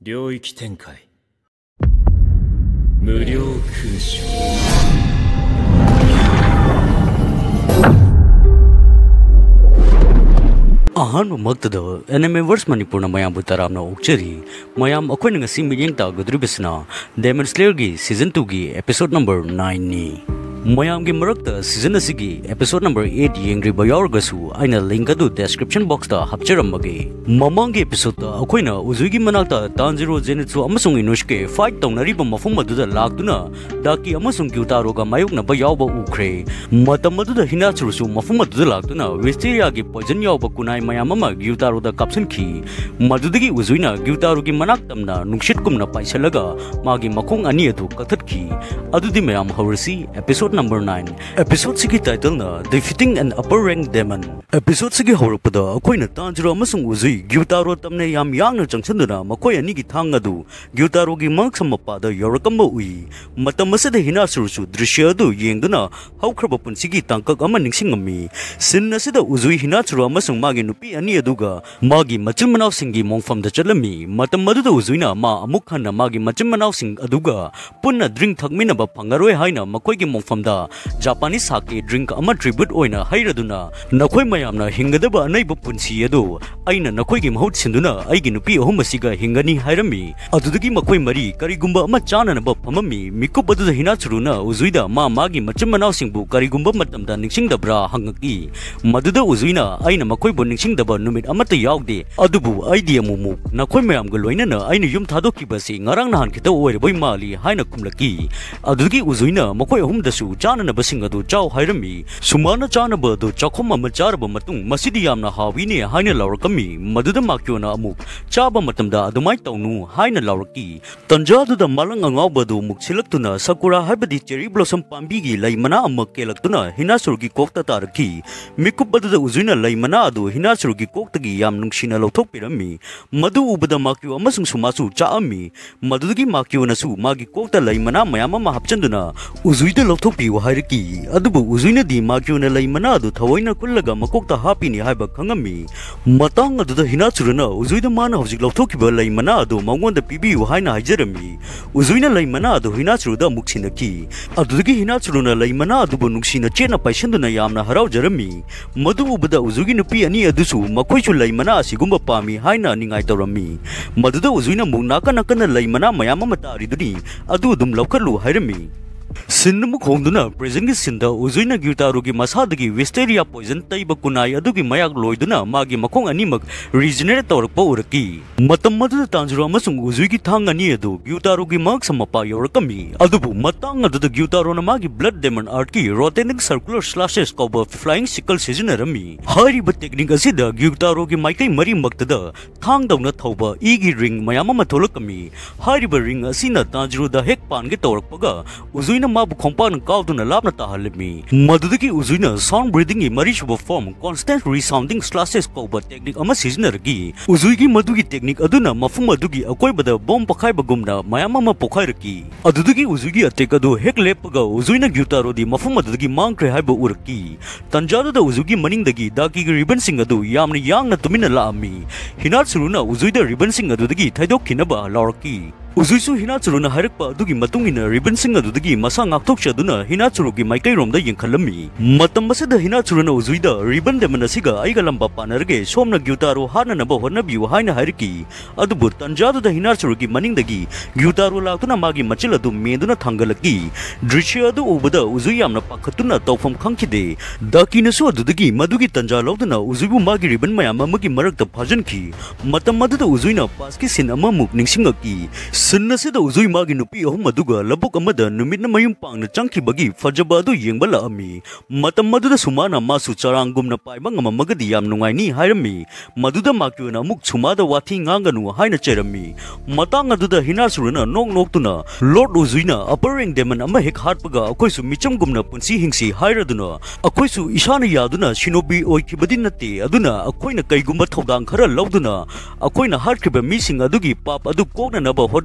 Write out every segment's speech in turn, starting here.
領域展開無料空襲 Ahan magtada anime verse Manipur na mayam butaram na ukchari mayam akoy nga simiyeng ta gudribisna Demon Slayer gi season 2 gi episode number 9 ni mayam gi marakta season asigi episode number 8 yengri bayorgasu aina link adu description box ta hapcharamage mamang gi episode ta akoy na uzui gi manakta Tanjiro Zenitsu amasung Inusuke fight tawnari ba mafum aduda laktuna daki amasung Gyutaro ga mayok na ba yawba ukre matam aduda hinatsurusu mafum aduda laktuna Wisteria gi poison yawba kunai mayam ama Gyutaro da kapsan ki madudagi uzuina Gyutaro gi manak tamna nungshit kumna paisalaga magi makong ani adu kathat ki adudi mayam hawrasi episode number 9 episode sigi title na defeating an upper rank demon episode sigi hawrpada akoi na Tanjiro amasung uzui Gyutaro tamne yam yangna changsanduna makoi ani gi thang adu Gyutaro gi mak samapa da yorakamba ui matam asada hinasurusu drishya adu yengduna hawkraba punsigi tangkak ama ningsingami sin asida uzui hinasuru amasung magi nupi ani aduga magi machil manaw singi mongfam da chalami matam maduda uzuina ma amuk hanna magi machil manaw sing aduga punna drink thakmina ba phangaroi haina makoi gi mongfam da Japanese sake drink ama tribute oina hairaduna nakoi mayamna hingadaba anaiba punsi adu aina nakoi gi mahut sinduna aigi nupi ahum asiga hingani hairami adudagi makoi mari karigumba ama chana na ba phamami mikup aduda hinachuruna uzuida ma magi machil manaw singbu karigumba matamda ningsingdabra hangaki maduda uzuina aina makoi bo ningsingdaba numit amata yawde adubu idea mumu nakoi mayam ga loinana aina yum thadokki basi ngarang nahan khita oiraboi mali haina kumlaki adudagi uzuina makoi ahum dasu chana na basing adu chaw hairami sumana chana ba do chakhom ama charba matung masidi yamna hawini haina lawrakami maduda makyona amuk chaba matamda adumai tawnu haina lawraki tanjadu da malang angawba do mukchilaktuna sakura habadi cherry blossom pambi gi laimana amma kelaktuna hinasurgi kokta tarki mikubadu da uzuina laimana adu hinasurgi koktagi yam nungshina lawthokpirami madu ubada makyu amasung sumasu chaami madudagi makyu nasu magi kokta laimana mayama ma hapchanduna uzuida lawthokpi hairki adubu uzuina di makyu na laimana adu thawaina kullaga makokta hapini haiba khangami matang aduda hinachuruna uzuida mana hojik lawthokkiba laimana adu mangonda pibiu haina haijarami uzuina laimana adu hinachuruda muksinaki adudagi hinachuruna laimana adubu nungsina chena paishanduna yamna haraujarami madu ubada uzugi nupi ani adusu makoichu laimana asigumba pami haina ningai tawrami maduda uzuina munaka nakana laimana mayama matariduni adu dum lawkarlu hairami Sinnamu khongduna present gi sinda uzuina Gyutaro gi masadagi Wisteria Poison taiba kunai adugi mayak loiduna magi makong animak regenerate tawrakpa uraki matam maduda Tanjiro amasung uzui gi thang ani adu Gyutaro gi mak samapa yorakami adubu matang aduda Gyutaro na magi blood demon art ki rotating circular slashes cover flying sickle seasonarami hariba technique asida Gyutaro gi maikai mari maktada thang dawna thauba igi ring mayama matholakami hariba ring asina Tanjiro da hek pan gi tawrakpaga uzuina mabu khompan kauduna labna tahalmi madudagi uzuina sound breathing marishuba form constant resounding slashes cover technique ama seasonargi uzuigi madugi technique aduna mafum adugi akoibada bomb pakhaiba gumna mayama ma pokhairaki adudagi uzuigi attack adu hek lepaga uzuina Gyutaro di mafum adudagi mangkre haiba uraki tanjada da uzugi maningdagi daki gi ribbon sing adu yamna yangna tumina laami hinatsuruna uzuida ribbon sing adudagi thaidokkinaba lawraki Uzuisu hinachuruna harakpa adugi matungina ribbon sing adudagi masa ngakthokchaduna hinachurugi maikairomda yengkhalami matam masada hinachuruna uzuida ribbon demon asiga aiga lamba panarge somna Gyutaro hananaba honnabiu haina hairki adubu tanjadu da hinachurugi maningdagi Gyutaro laktuna magi machil adu meduna thangalaki drishya adu ubada uzui yamna pakhatuna tawfam khangkhide dakinasu adudagi madugi tanja lawduna uzuibu magi ribbon mayam amagi marakta phajanki matam maduda uzuina paski sin amamuk ningsingaki Sinasida uzui magi nupi ahum aduga labuk amada numidna mayum pangna changkhibagi fajaba adu yengba laami matam maduda sumana masu charangumna paiba ngamamagadi yam nungaini hairami maduda makyuna amuk sumada wathi nganganu haina cherami matang aduda hinasuruna noktuna Lord uzuina upper rank demon ama hek hatpaga akoisu michamgumna punsi hingsi hairaduna akoisu ishana yaduna shinobi oikibadi nate aduna akoina kaigumba thodang khara lawduna akoina harkhiba mising adugi pap adu kokna naba hodna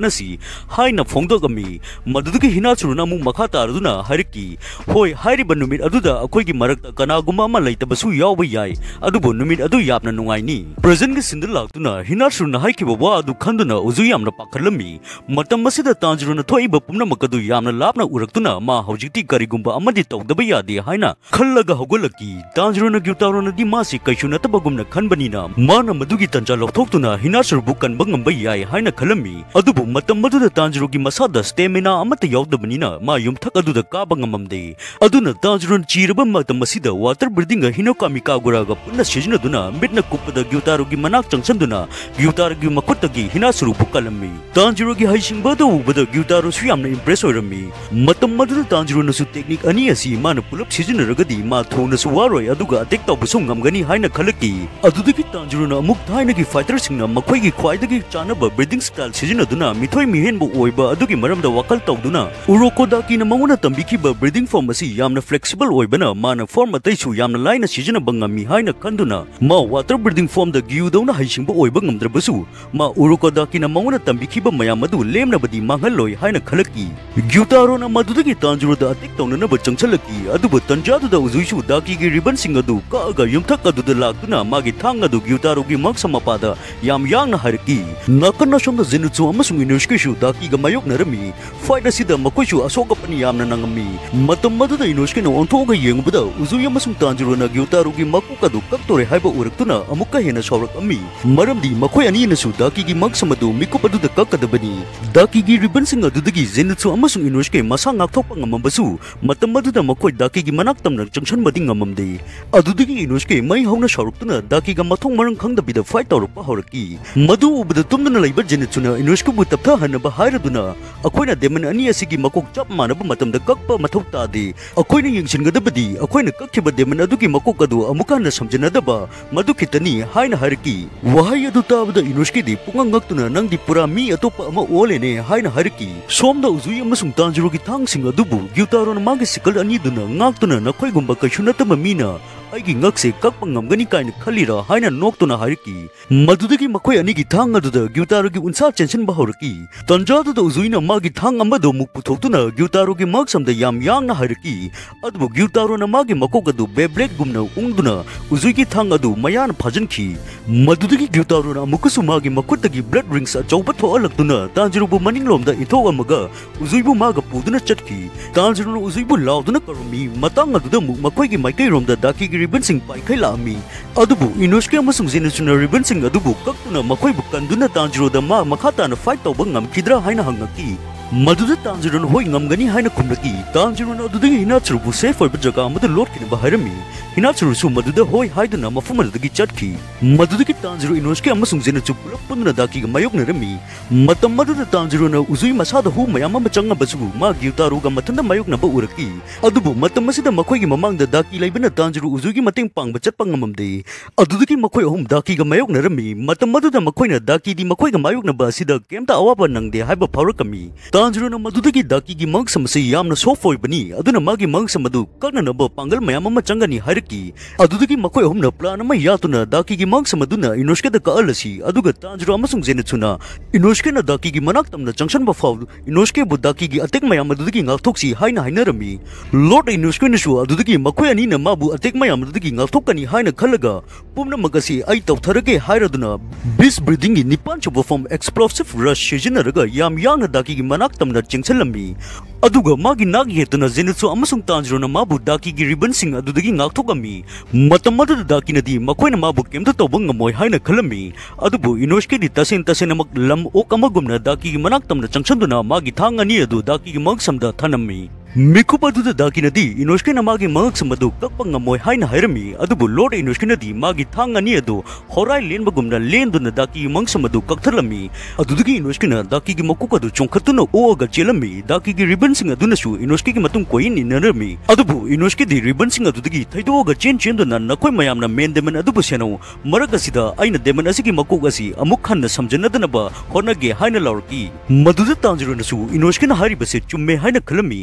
ꯇꯥꯟꯅꯁꯤ ꯍꯥꯏꯅ ꯐꯣꯡꯗꯣꯛꯑꯝꯃꯤ ꯃꯗꯨꯗꯒꯤ ꯍꯤꯅꯥꯆꯨꯔꯨꯅ ꯑꯃꯨꯛ ꯃꯈꯥ ꯇꯥꯔꯗꯨꯅ ꯍꯥꯏꯔꯛꯈꯤ ꯍꯣꯏ ꯍꯥꯏꯔꯤꯕ ꯅꯨꯃꯤꯠ ꯑꯗꯨꯗ ꯑꯩꯈꯣꯏꯒꯤ ꯃꯔꯛꯇ ꯀꯅꯥꯒꯨꯝꯕ ꯑꯃ ꯂꯩꯇꯕꯁꯨ ꯌꯥꯎꯕ ꯌꯥꯏ ꯑꯗꯨꯕꯨ ꯅꯨꯃꯤꯠ ꯑꯗꯨ ꯌꯥꯝꯅ ꯅꯨꯡꯉꯥꯏꯅꯤ ꯄ꯭ꯔꯖꯦꯟꯒꯤ ꯁꯤꯟꯗ ꯂꯥꯛꯇꯨꯅ ꯍꯤꯅꯥꯆꯨꯔꯨꯅ ꯍꯥꯏꯈꯤꯕ ꯋꯥ ꯑꯗꯨ ꯈꯟꯗꯨꯅ ꯎꯖꯨ ꯌꯥꯝꯅ ꯄꯥꯈꯠꯂꯝꯃꯤ ꯃꯇꯝ ꯑꯁꯤꯗ ꯇꯥꯟꯖꯤꯔꯣꯅ ꯊꯣꯛꯏꯕ ꯄꯨꯝꯅꯃꯛ ꯑꯗꯨ ꯌꯥꯝꯅ ꯂꯥꯞꯅ ꯎꯔꯛꯇꯨꯅ ꯃꯥ ꯍꯧꯖꯤꯛꯇꯤ ꯀꯔꯤꯒꯨꯝꯕ ꯑꯃꯗꯤ ꯇꯧꯗꯕ ꯌꯥꯗꯦ ꯍꯥꯏꯅ ꯈꯜꯂꯒ ꯍꯧꯒꯠꯂꯛꯈꯤ ꯇꯥꯟꯖꯤꯔꯣꯅ ꯒ꯭ꯌꯨꯇꯥꯔꯣꯅꯗꯤ ꯃꯥꯁꯤ ꯀꯩꯁꯨ ꯅꯠꯇꯕꯒꯨꯝꯅ ꯈꯟꯕꯅꯤꯅ ꯃꯥꯅ ꯃꯗꯨꯒꯤ ꯇꯟꯖꯥ ꯂꯧꯊꯣꯛꯇꯨꯅ ꯍꯤꯅꯥꯆꯨꯔꯕꯨ ꯀꯟꯕ ꯉꯝꯕ ꯌꯥꯏ ꯍꯥꯏꯅ ꯈꯜꯂꯝꯃꯤ ꯑꯗꯨꯕꯨ ꯃꯇꯝ ꯑꯗꯨꯗ ꯇꯥꯟꯖꯤꯔꯣꯒꯤ ꯃꯁꯥꯗ ꯁ꯭ꯇꯦꯃꯤꯅꯥ ꯑꯃꯠꯇ ꯌꯥꯎꯗꯕꯅꯤꯅ ꯃꯥ ꯌꯨꯝꯊꯛ ꯑꯗꯨꯗ ꯀꯥꯕ ꯉꯝꯃꯝꯗꯦ ꯑꯗꯨꯅ ꯇꯥꯟꯖꯤꯔꯣꯅ ꯆꯤꯔꯕ ꯃꯇꯝ ꯑꯁꯤꯗ ꯋꯥꯇꯔ ꯕ꯭ꯔꯤꯗꯤꯡꯒ ꯍꯤꯅꯣꯀꯥꯃꯤ ꯀꯥꯒꯨꯔꯥꯒ ꯄꯨꯟꯅ ꯁꯤꯖꯤꯟꯅꯗꯨꯅ ꯃꯤꯠꯅ ꯀꯨꯞꯄꯗ ꯒ꯭ꯌꯨꯇꯥꯔꯣꯒꯤ ꯃꯅꯥꯛ ꯆꯪꯁꯤꯟꯗꯨꯅ ꯒ꯭ꯌꯨꯇꯥꯔꯣꯒꯤ ꯃꯈꯨꯠꯇꯒꯤ ꯍꯤꯅꯥꯆꯨꯔꯕꯨ ꯀꯜꯂꯝꯃꯤ ꯇꯥꯟꯖꯤꯔꯣꯒꯤ ꯍꯩꯁꯤꯡꯕꯗ ꯎꯕꯗ ꯒ꯭ꯌꯨꯇꯥꯔꯣꯁꯨ ꯌꯥꯝꯅ ꯏꯝꯄ꯭ꯔꯦꯁ ꯑꯣꯏꯔꯝꯃꯤ ꯃꯇꯝ ꯑꯗꯨꯗ ꯇꯥꯟꯖꯤꯔꯣꯅꯁꯨ ꯇꯦꯛꯅꯤꯛ ꯑꯅꯤ ꯑꯁꯤ ꯃꯥꯅ ꯄꯨꯂꯞ ꯁꯤꯖꯤꯟꯅꯔꯒꯗꯤ ꯃꯥ ꯊꯨꯅꯁꯨ ꯋꯥꯔꯣꯏ ꯑꯗꯨꯒ ꯑꯇꯦꯛ ꯇꯧꯕꯁꯨ ꯉꯝꯒꯅꯤ ꯍꯥꯏꯅ ꯈꯜꯂꯛꯈꯤ ꯑꯗꯨꯗꯒꯤ ꯇꯥꯟꯖꯤꯔꯣꯅ ꯑꯃꯨꯛ ꯊꯥꯏꯅꯒꯤ ꯐꯥꯏꯇꯔꯁꯤꯡꯅ ꯃꯈꯣꯏꯒꯤ ꯈ꯭ꯋꯥꯏꯗꯒꯤ ꯆꯥꯅꯕ ꯕ꯭ꯔꯤꯗꯤꯡ ꯁ꯭ꯇꯥꯏꯜ ꯁꯤꯖꯤꯟꯅꯗꯨꯅ ꯃꯤꯊꯣꯏ ꯃꯤꯍꯦꯟꯕ ꯑꯣꯏꯕ ꯑꯗꯨꯒꯤ ꯃꯔꯝꯗ ꯋꯥꯈꯜ ꯇꯧꯗꯨꯅ ꯎꯔꯣꯀꯣꯗꯥꯀꯤꯅ ꯃꯉꯣꯟꯗ ꯇꯝꯕꯤꯈꯤꯕ ꯕ꯭ꯔꯤꯗꯤꯡ ꯐꯣꯔꯝ ꯑꯁꯤ ꯌꯥꯝꯅ ꯐ꯭ꯂꯦꯛꯁꯤꯕꯜ ꯑꯣꯏꯕꯅ ꯃꯥꯅ ꯐꯣꯔꯝ ꯑꯇꯩꯁꯨ ꯌꯥꯝꯅ ꯂꯥꯏꯅ ꯁꯤꯖꯤꯟꯅꯕ ꯉꯝꯃꯤ ꯍꯥꯏꯅ ꯈꯟꯗꯨꯅ ꯃꯥ ꯋꯥꯇꯔ ꯕ꯭ꯔꯤꯗꯤꯡ ꯐꯣꯔꯝꯗ ꯒ꯭ꯌꯨꯗꯧꯅ ꯍꯩꯁꯤꯡꯕ ꯑꯣꯏꯕ ꯉꯝꯗ꯭ꯔꯕꯁꯨ ꯃꯥ ꯎꯔꯣꯀꯣꯗꯥꯀꯤꯅ ꯃꯉꯣꯟꯗ ꯇꯝꯕꯤꯈꯤꯕ ꯃꯌꯥꯝ ꯑꯗꯨ ꯂꯦꯝꯅꯕꯗꯤ ꯃꯥꯡꯍꯜꯂꯣꯏ ꯍꯥꯏꯅ ꯈꯜꯂꯛꯈꯤ ꯒ꯭ꯌꯨꯇꯥꯔꯣꯅ ꯃꯗꯨꯗꯒꯤ ꯇꯥꯟꯖꯤꯔꯣꯗ ꯑꯇꯦꯛ ꯇꯧꯅꯅꯕ ꯆꯪꯁꯤꯜꯂꯛꯈꯤ ꯑꯗꯨꯕꯨ ꯇꯟꯖꯥꯗꯨꯗ ꯎꯖꯨꯏꯁꯨ ꯗꯥꯀꯤꯒꯤ ꯔꯤꯕꯟꯁꯤꯡ ꯑꯗꯨ ꯀꯛꯑꯒ ꯌꯨꯝꯊꯛ ꯑꯗꯨꯗ ꯂꯥꯛꯇꯨꯅ ꯃꯥꯒꯤ ꯊꯥꯡ ꯑꯗꯨ ꯒ꯭ꯌꯨꯇꯥꯔꯣꯒꯤ ꯃꯛꯁꯝ ꯃꯄꯥꯗ ꯌꯥꯝ ꯌꯥꯡꯅ ꯍꯥꯏꯔꯛꯈꯤ ꯅꯥꯀꯟ ꯑꯁꯣꯝꯗ ꯖꯦꯅꯤꯠꯁꯨ ꯑꯃꯁꯨꯡ ꯏꯅꯣꯁꯨꯀꯦꯁꯨ ꯗꯥꯀꯤꯒ ꯃꯥꯌꯣꯛꯅꯔꯝꯃꯤ ꯐꯥꯏꯠ ꯑꯁꯤꯗ ꯃꯈꯣꯏꯁꯨ ꯑꯁꯣꯛ ꯑꯄꯟ ꯌꯥꯝꯅ ꯅꯪꯉꯝꯃꯤ ꯃꯇꯝ ꯑꯗꯨꯗ ꯏꯅꯣꯁꯨꯀꯦꯅ ꯑꯣꯟꯊꯣꯛꯑꯒ ꯌꯦꯡꯕꯗ ꯎꯖꯨꯏ ꯑꯃꯁꯨꯡ ꯇꯥꯟꯖꯤꯔꯣꯅ ꯒ꯭ꯌꯨꯇꯥꯔꯣꯒꯤ ꯃꯀꯣꯛ ꯑꯗꯨ ꯀꯛꯇꯣꯔꯦ ꯍꯥꯏꯕ ꯎꯔꯛꯇꯨꯅ ꯑꯃꯨꯛꯀ ꯍꯦꯟꯅ ꯁꯥꯎꯔꯛꯑꯝꯃꯤ ꯃꯔꯝꯗꯤ ꯃꯈꯣꯏ ꯑꯅꯤꯅꯁꯨ ꯗꯥꯀꯤꯒꯤ ꯃꯛꯁꯝ ꯑꯗꯨ ꯃꯤꯀꯨꯞ ꯑꯗꯨꯗ ꯀꯛꯀꯗꯕꯅꯤ ꯗꯥꯀꯤꯒꯤ ꯔꯤꯕꯟꯁꯤꯡ ꯑꯗꯨꯗꯒꯤ ꯖꯦꯅꯤꯠꯁꯨ ꯑꯃꯁꯨꯡ ꯏꯅꯣꯁꯨꯀꯦ ꯃꯁꯥ ꯉꯥꯛꯊꯣꯛꯄ ꯉꯝꯃꯕꯁꯨ ꯃꯇꯝ ꯑꯗꯨꯗ ꯃꯈꯣꯏ ꯗꯥꯀꯤꯒꯤ ꯃꯅꯥꯛ ꯇꯝꯅ ꯆꯪꯁꯟꯕꯗꯤ ꯉꯝꯃꯝꯗꯦ ꯑꯗꯨꯗꯒꯤ ꯏꯅꯣꯁꯨꯀꯦ ꯃꯩ ꯍꯧꯅ ꯁꯥꯎꯔꯛꯇꯨꯅ ꯗꯥꯀꯤꯒ ꯃꯊꯣꯡ ꯃꯔꯝ ꯈꯪꯗꯕꯤꯗ ꯐꯥꯏꯠ ꯇꯧꯔꯛꯄ ꯍꯧꯔꯛꯈꯤ ꯃꯗꯨ ꯎꯕꯗ ꯇꯨꯝꯗꯨꯅ ꯂꯩꯕ ꯖꯦꯅꯤꯠꯁꯨꯅ ꯏꯅꯣꯁꯨꯀꯦꯕꯨ ꯇꯞꯊꯍꯟꯅꯕ ꯍꯥꯏꯔꯗꯨꯅ ꯑꯩꯈꯣꯏꯅ ꯗꯦꯃꯟ ꯑꯅꯤ ꯑꯁꯤꯒꯤ ꯃꯀꯣꯛ ꯆꯞ ꯃꯥꯟꯅꯕ ꯃꯇꯝꯗ ꯀꯛꯄ ꯃꯊꯧ ꯇꯥꯗꯦ ꯑꯩꯈꯣꯏꯅ ꯌꯦꯡꯁꯤꯟꯒꯗꯕꯗꯤ ꯑꯩꯈꯣꯏꯅ ꯀꯛꯈꯤꯕ ꯗꯦꯃꯟ ꯑꯗꯨꯒꯤ ꯃꯀꯣꯛ ꯑꯗꯨ ꯑꯃꯨꯛ ꯍꯟꯅ ꯁꯝꯖꯤꯟꯅꯗꯕ ꯃꯗꯨ ꯈꯤꯇꯅꯤ ꯍꯥꯏꯅ ꯍꯥꯏꯔꯛꯈꯤ ꯋꯥꯍꯩ ꯑꯗꯨ ꯇꯥꯕꯗ ꯏꯅꯣꯁꯨꯀꯦꯗꯤ ꯄꯨꯡꯉꯛ ꯉꯛꯇꯨꯅ ꯅꯪꯗꯤ ꯄꯨꯔꯥ ꯃꯤ ꯑꯇꯣꯞꯄ ꯑꯃ ꯑꯣꯜꯂꯦꯅꯦ ꯍꯥꯏꯅ ꯍꯥꯏꯔꯛꯈꯤ ꯁꯣꯝꯗ ꯎꯖꯨꯏ ꯑꯃꯁꯨꯡ ꯇꯥꯟꯖꯤꯔꯣꯒꯤ ꯊꯥꯡꯁꯤꯡ ꯑꯗꯨꯕꯨ ꯒ꯭ꯌꯨꯇꯥꯔꯣꯅ ꯃꯥꯒꯤ ꯁꯤꯀꯜ ꯑꯅꯤꯗꯨꯅ ꯉꯥꯛꯇꯨꯅ ꯅꯈꯣꯏꯒꯨꯝꯕ ꯀꯩꯁꯨ ꯅꯠꯇꯕ ꯃꯤꯅ ꯑꯩꯒꯤ ꯉꯛꯁꯦ ꯀꯛꯄ ꯉꯝꯒꯅꯤ ꯀꯥꯏꯅ ꯈꯜꯂꯤꯔꯥ ꯍꯥꯏꯅ ꯅꯣꯛꯇꯨꯅ ꯍꯥꯏꯔꯛꯈꯤ ꯃꯗꯨꯗꯒꯤ ꯃꯈꯣꯏ ꯑꯅꯤꯒꯤ ꯊꯥꯡ ꯑꯗꯨꯗ ꯒ꯭ꯌꯨꯇꯥꯔꯣꯒꯤ ꯎꯟꯁꯥ ꯆꯦꯟꯁꯤꯟꯕ ꯍꯧꯔꯛꯈꯤ ꯇꯟꯖꯥꯗꯨꯗ ꯎꯖꯨꯏꯅ ꯃꯥꯒꯤ ꯊꯥꯡ ꯑꯃꯗꯣ ꯑꯃꯨꯛ ꯄꯨꯊꯣꯛꯇꯨꯅ ꯒ꯭ꯌꯨꯇꯥꯔꯣꯒꯤ ꯃꯛꯁꯝꯗ ꯌꯥꯝ ꯌꯥꯡꯅ ꯍꯥꯏꯔꯛꯈꯤ ꯑꯗꯨꯕꯨ ꯒ꯭ꯌꯨꯇꯥꯔꯣꯅ ꯃꯥꯒꯤ ꯃꯀꯣꯛ ꯑꯗꯨ ꯕꯦꯕ꯭ꯂꯦꯗꯒꯨꯝꯅ ꯎꯪꯗꯨꯅ ꯎꯖꯨꯏꯒꯤ ꯊꯥꯡ ꯑꯗꯨ ꯃꯌꯥꯅ ꯐꯥꯖꯤꯟꯈꯤ ꯃꯗꯨꯗꯒꯤ ꯒ꯭ꯌꯨꯇꯥꯔꯣꯅ ꯑꯃꯨꯛꯀꯁꯨ ꯃꯥꯒꯤ ꯃꯈꯨꯠꯇꯒꯤ ꯕ꯭ꯂꯗ ꯔꯤꯡꯁ ꯑꯆꯧꯕ ꯊꯣꯛꯍꯜꯂꯛꯇꯨꯅ ꯇꯥꯟꯖꯤꯔꯣꯕꯨ ꯃꯅꯤꯡꯂꯣꯝꯗ ꯏꯟꯊꯣꯛꯑꯝꯃꯒ ꯎꯖꯨꯏꯕꯨ ꯃꯥꯒ ꯄꯨꯗꯨꯅ ꯆꯠꯈꯤ ꯇꯥꯟꯖꯤꯔꯣꯅ ꯎꯖꯨꯏꯕꯨ ꯂꯥꯎꯗꯨꯅ ꯀꯧꯔꯝꯃꯤ ꯃꯇꯥꯡ ꯑꯗꯨꯗ ꯑꯃꯨꯛ ꯃꯈꯣꯏꯒꯤ ꯃꯥꯏꯀꯩꯔꯣꯝꯗ ꯗꯥꯀꯤꯒꯤ ꯔꯤꯕꯟꯁꯤꯡ ꯄꯥꯏꯈꯠꯂꯛꯑꯝꯃꯤ ꯑꯗꯨꯕꯨ ꯏꯅꯣꯁꯨꯀꯦ ꯑꯃꯁꯨꯡ ꯖꯦꯅꯤꯠꯁꯨꯅ ꯔꯤꯕꯟꯁꯤꯡ ꯑꯗꯨꯕꯨ ꯀꯛꯇꯨꯅ ꯃꯈꯣꯏꯕꯨ ꯀꯟꯗꯨꯅ ꯇꯥꯟꯖꯤꯔꯣꯗ ꯃꯥ ꯃꯈꯥ ꯇꯥꯅ ꯐꯥꯏꯠ ꯇꯧꯕ ꯉꯝꯈꯤꯗ꯭ꯔꯥ ꯍꯥꯏꯅ ꯍꯪꯉꯛꯈꯤ ꯃꯗꯨꯗ ꯇꯥꯟꯖꯤꯔꯣꯅ ꯍꯣꯏ ꯉꯝꯒꯅꯤ ꯍꯥꯏꯅ ꯈꯨꯝꯂꯛꯈꯤ ꯇꯥꯟꯖꯤꯔꯣꯅ ꯑꯗꯨꯗꯒꯤ ꯍꯤꯅꯥꯆꯨꯔꯕꯨ ꯁꯦꯐ ꯑꯣꯏꯕ ꯖꯒꯥ ꯑꯃꯗ ꯂꯣꯠꯈꯤꯅꯕ ꯍꯥꯏꯔꯝꯃꯤ ꯍꯤꯅꯥꯆꯨꯔꯁꯨ ꯃꯗꯨꯗ ꯍꯣꯏ ꯍꯥꯏꯗꯨꯅ ꯃꯐꯝ ꯑꯗꯨꯗꯒꯤ ꯆꯠꯈꯤ ꯃꯗꯨꯗꯒꯤ ꯇꯥꯟꯖꯤꯔꯣ ꯏꯅꯣꯁꯨꯀꯦ ꯑꯃꯁꯨꯡ ꯖꯦꯅꯤꯠꯁꯨ ꯄꯨꯂꯞ ꯄꯨꯟꯗꯨꯅ ꯗꯥꯀꯤꯒ ꯃꯥꯌꯣꯛꯅꯔꯝꯃꯤ ꯃꯇꯝ ꯑꯗꯨꯗ ꯇꯥꯟꯖꯤꯔꯣꯅ ꯎꯖꯨꯏ ꯃꯁꯥꯗ ꯍꯨ ꯃꯌꯥꯝ ꯑꯃ ꯆꯪꯉꯕꯁꯨ ꯃꯥ ꯒ꯭ꯌꯨꯇꯥꯔꯣꯒ ꯃꯊꯟꯇ ꯃꯥꯌꯣꯛꯅꯕ ꯎꯔꯛꯈꯤ ꯑꯗꯨꯕꯨ ꯃꯇꯝ ꯑꯁꯤꯗ ꯃꯈꯣꯏꯒꯤ ꯃꯃꯥꯡꯗ ꯗꯥꯀꯤ ꯂꯩꯕꯅ ꯇꯥꯟꯖꯤꯔꯣ ꯎꯖꯨꯏꯒꯤ ꯃꯇꯦꯡ ꯄꯥꯡꯕ ꯆꯠꯄ ꯉꯝꯃꯝꯗꯦ ꯑꯗꯨꯗꯒꯤ ꯃꯈꯣꯏ ꯑꯍꯨꯝ ꯗꯥꯀꯤꯒ ꯃꯥꯌꯣꯛꯅꯔꯝꯃꯤ ꯃꯇꯝ ꯑꯗꯨꯗ ꯃꯈꯣꯏꯅ ꯗꯥꯀꯤꯗꯤ ꯃꯈꯣꯏꯒ ꯃꯥꯌꯣꯛꯅꯕ ꯑꯁꯤꯗ ꯀꯩꯝꯇ ꯑꯋꯥꯕ ꯅꯪꯗꯦ ꯍꯥꯏꯕ ꯐꯥꯎꯔꯛꯀꯝꯃꯤ ꯇꯥꯟꯖꯤꯔꯣꯅ ꯃꯗꯨꯗꯒꯤ ꯗꯥꯀꯤꯒꯤ ꯃꯪꯁꯝ ꯑꯁꯤ ꯌꯥꯝꯅ ꯁꯣꯐ ꯑꯣꯏꯕꯅꯤ ꯑꯗꯨꯅ ꯃꯥꯒꯤ ꯃꯪꯁꯝ ꯑꯗꯨ ꯀꯛꯅꯅꯕ ꯄꯥꯡꯒꯜ ꯃꯌꯥꯝ ꯑꯃ ꯆꯪꯒꯅꯤ ꯍꯥꯏꯔꯛꯈꯤ ꯑꯗꯨꯗꯒꯤ ꯃꯈꯣꯏ ꯑꯍꯨꯝꯅ ꯄ꯭ꯂꯥꯟ ꯑꯃ ꯌꯥꯠꯇꯨꯅ ꯗꯥꯀꯤꯒꯤ ꯃꯪꯁꯝ ꯑꯗꯨꯅ ꯏꯅꯣꯁꯨꯀꯦꯗ ꯀꯛꯍꯜꯂꯁꯤ ꯑꯗꯨꯒ ꯇꯥꯟꯖꯤꯔꯣ ꯑꯃꯁꯨꯡ ꯖꯦꯅꯤꯠꯁꯨꯅ ꯏꯅꯣꯁꯨꯀꯦꯅ ꯗꯥꯀꯤꯒꯤ ꯃꯅꯥꯛ ꯇꯝꯅ ꯆꯪꯁꯟꯕ ꯐꯥꯎ ꯏꯅꯣꯁꯨꯀꯦꯕꯨ ꯗꯥꯀꯤꯒꯤ ꯑꯇꯦꯛ ꯃꯌꯥꯝ ꯑꯗꯨꯗꯒꯤ ꯉꯥꯛꯊꯣꯛꯁꯤ ꯍꯥꯏꯅ ꯍꯥꯏꯅꯔꯝꯃꯤ ꯂꯣꯔꯗ ꯏꯅꯣꯁꯨꯀꯦꯅꯁꯨ ꯑꯗꯨꯗꯒꯤ ꯃꯈꯣꯏ ꯑꯅꯤꯅ ꯃꯥꯕꯨ ꯑꯇꯦꯛ ꯃꯌꯥꯝ ꯑꯗꯨꯗꯒꯤ ꯉꯥꯛꯊꯣꯛꯀꯅꯤ ꯍꯥꯏꯅ ꯈꯜꯂꯒ ꯄꯨꯝꯅꯃꯛ ꯑꯁꯤ ꯑꯩ ꯇꯧꯊꯔꯒꯦ ꯍꯥꯏꯔꯗꯨꯅ ꯕꯤꯁ ꯕ꯭ꯔꯤꯗꯤꯡꯒꯤ 9ꯁꯨꯕ ꯐꯣꯔꯝ ꯑꯦꯛꯁꯄ꯭ꯂꯣꯁꯤꯚ ꯔꯁ ꯁꯤꯖꯤꯟꯅꯔꯒ ꯌꯥꯝ ꯌꯥꯡꯅ ꯗꯥꯀꯤꯒꯤ ꯃꯅꯥꯛ ꯇꯝꯅ ꯆꯦꯟꯁꯤꯜꯂꯝꯃꯤ ꯑꯗꯨꯒ ꯃꯥꯒꯤ ꯅꯥꯛ ꯌꯦꯠꯇꯨꯅ ꯖꯦꯅꯤꯠꯁꯨ ꯑꯃꯁꯨꯡ ꯇꯥꯟꯖꯤꯔꯣꯅ ꯃꯥꯕꯨ ꯗꯥꯀꯤꯒꯤ ꯔꯤꯕꯟꯁꯤꯡ ꯑꯗꯨꯗꯒꯤ ꯉꯥꯛꯊꯣꯛꯑꯝꯃꯤ ꯃꯇꯝ ꯑꯗꯨꯗ ꯗꯥꯀꯤꯅꯗꯤ ꯃꯈꯣꯏꯅ ꯃꯥꯕꯨ ꯀꯩꯝꯇ ꯇꯧꯕ ꯉꯝꯃꯣꯏ ꯍꯥꯏꯅ ꯈꯜꯂꯝꯃꯤ ꯑꯗꯨꯕꯨ ꯏꯅꯣꯁꯨꯀꯦꯗꯤ ꯇꯁꯦꯡꯅꯃꯛ ꯂꯝ ꯑꯣꯛ ꯑꯃꯒꯨꯝꯅ ꯗꯥꯀꯤꯒꯤ ꯃꯅꯥꯛ ꯇꯝꯅ ꯆꯪꯁꯟꯗꯨꯅ ꯃꯥꯒꯤ ꯊꯥꯡ ꯑꯅꯤ ꯑꯗꯨ ꯗꯥꯀꯤꯒꯤ ꯃꯉꯛꯁꯝꯗ ꯊꯅꯝꯃꯤ ꯃꯤꯀꯨꯞ ꯑꯗꯨꯗ ꯗꯥꯀꯤꯅꯗꯤ ꯏꯅꯣꯁꯨꯀꯦꯅ ꯃꯥꯒꯤ ꯃꯉꯛꯁꯝ ꯑꯗꯨ ꯀꯛꯄ ꯉꯝꯃꯣꯏ ꯍꯥꯏꯅ ꯍꯥꯏꯔꯝꯃꯤ ꯑꯗꯨꯕꯨ ꯂꯣꯔꯗ ꯏꯅꯣꯁꯨꯀꯦꯅꯗꯤ ꯃꯥꯒꯤ ꯊꯥꯡ ꯑꯅꯤ ꯑꯗꯨ ꯍꯣꯔꯥꯏ ꯂꯦꯟꯕꯒꯨꯝꯅ ꯂꯦꯟꯗꯨꯅ ꯗꯥꯀꯤꯒꯤ ꯃꯉꯛꯁꯝ ꯑꯗꯨ ꯀꯛꯊꯠꯂꯝꯃꯤ ꯑꯗꯨꯗꯒꯤ ꯏꯅꯣꯁꯨꯀꯦꯅ ꯗꯥꯀꯤꯒꯤ ꯃꯀꯣꯛ ꯑꯗꯨ ꯆꯣꯡꯈꯠꯇꯨꯅ ꯑꯣꯛꯑꯒ ꯆꯦꯜꯂꯝꯃꯤ ꯗꯥꯀꯤꯒꯤ ꯔꯤꯕꯟꯁꯤꯡ ꯑꯗꯨꯅꯁꯨ ꯏꯅꯣꯁꯨꯀꯦꯒꯤ ꯃꯇꯨꯡ ꯀꯣꯏꯏꯟ ꯏꯟꯅꯔꯝꯃꯤ ꯑꯗꯨꯕꯨ ꯏꯅꯣꯁꯨꯀꯦꯗꯤ ꯔꯤꯕꯟꯁꯤꯡ ꯑꯗꯨꯗꯒꯤ ꯊꯩꯗꯣꯛꯑꯒ ꯆꯦꯟꯗꯨꯅ ꯅꯈꯣꯏ ꯃꯌꯥꯝꯅ ꯃꯦꯟ ꯗꯦꯃꯟ ꯑꯗꯨꯕꯨ ꯁꯦꯟꯅꯧ ꯃꯔꯛ ꯑꯁꯤꯗ ꯑꯩꯅ ꯗꯦꯃꯟ ꯑꯁꯤꯒꯤ ꯃꯀꯣꯛ ꯑꯁꯤ ꯑꯃꯨꯛ ꯍꯟꯅ ꯁꯝꯖꯟꯅꯗꯅꯕ ꯍꯣꯠꯅꯒꯦ ꯍꯥꯏꯅ ꯂꯥꯎꯔꯛꯈꯤ ꯃꯗꯨꯗ ꯇꯥꯟꯖꯤꯔꯣꯅꯁꯨ ꯏꯅꯣꯁꯨꯀꯦꯅ ꯍꯥꯏꯔꯤꯕꯁꯤ ꯆꯨꯝꯃꯦ ꯍꯥꯏꯅ ꯈꯜꯂꯝꯃꯤ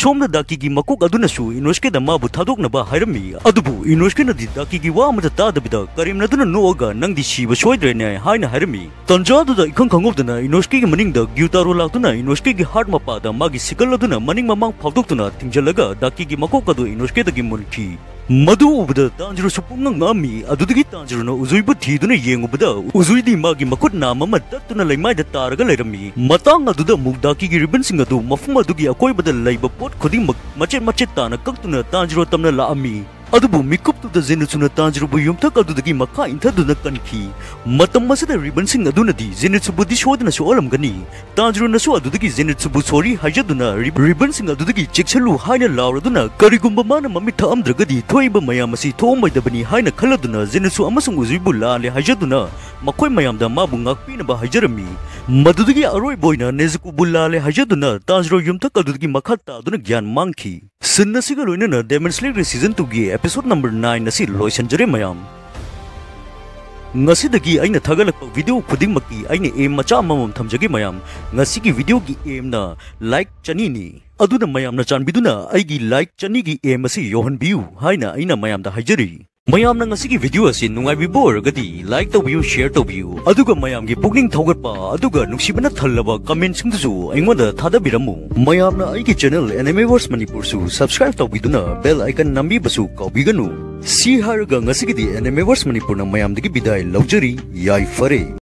असोमना दाकी की मकोक अदुनसु इनोस्के द माबु थादोकनबा हायरमी अदुबु इनोस्के नदी दाकी की वा अमदा तादबिदा करीमनदुना नोगा नंगदी शिब सोयद्रेने हायना हायरमी तंजादुदा इखंग खंगोबदना इनोस्के की मनिंगदा ग्युतारो लाक्तुना इनोस्के की हार्ट मपादा मागी सिकलदुना मनिंग ममांग फावदोक्तुना थिंजलगा दाकी की मकोक अदु इनोस्के दगी मुनखी मधु उबदा तांजिरो सुपुंग ngami adudagi तांजिरो न उजुइबु थीदुना येंगुबदा उजुइदी मागी मकुट नाम अमा दत्तुना लेमाइदा तारगा लेरमी मतांग अदुदा मुगदाकी की रिबन सिंग अदु मफुम अदुगी अकोइबदा लैबा पोट खुदिंग मचेट मचेट ताना कक्तुना तांजिरो तमना लाअमी अदुबु मिकुप्तुदा जेनित्सुना तांजिरोबु युमथक अदुदगी मखा इंथदुना कनखी मतम मसदा रिबन सिंग अदुनदी जेनित्सुबु दिशोदना सोलमगनी तांजिरोनसु अदुदगी जेनित्सुबु सॉरी हाइजदुना रिबन सिंग अदुदगी चिक्सलु हाइना लावरदुना करिगुम्बा माना ममिथ अमद्रगदी थोइबा मयामसी थोमैदबनी हाइना खलदुना जेनित्सु अमसुंग उजुइबु लाले हाइजदुना मखोय मयामदा माबु ngakpinaba हाइजरमी मदुदगी अरोय बोइना नेजुको बुलाले हाइजदुना तांजिरो युमथक अदुदगी मखा तादुना ज्ञान मांगखी सिन्नसिगा लोइनना डेमन स्लेयर सीजन 2 की एपिसोड नंबर 9 असी लोइसनजरे मयाम ngasi aina thagalakpa video khudingmaki aina aim macha amam thamjage mayam ngasi ki video ki aim na like chani ni aduna mayam na chanbiduna aigi like chani ki aim asi yohan biu haina aina mayam da hajari mayam na ngasi ki video asi nungai bi bor gadi like to view share to view aduga mayam gi pugning thogatpa aduga nuksibana thallaba comment sing su aingoda thada biramu mayam na aigi channel Animeverse Manipur su subscribe to biduna bell icon nambi basu kaubiganu si harga ngasi gi Animeverse Manipur na mayam digi bidai laujari yai fare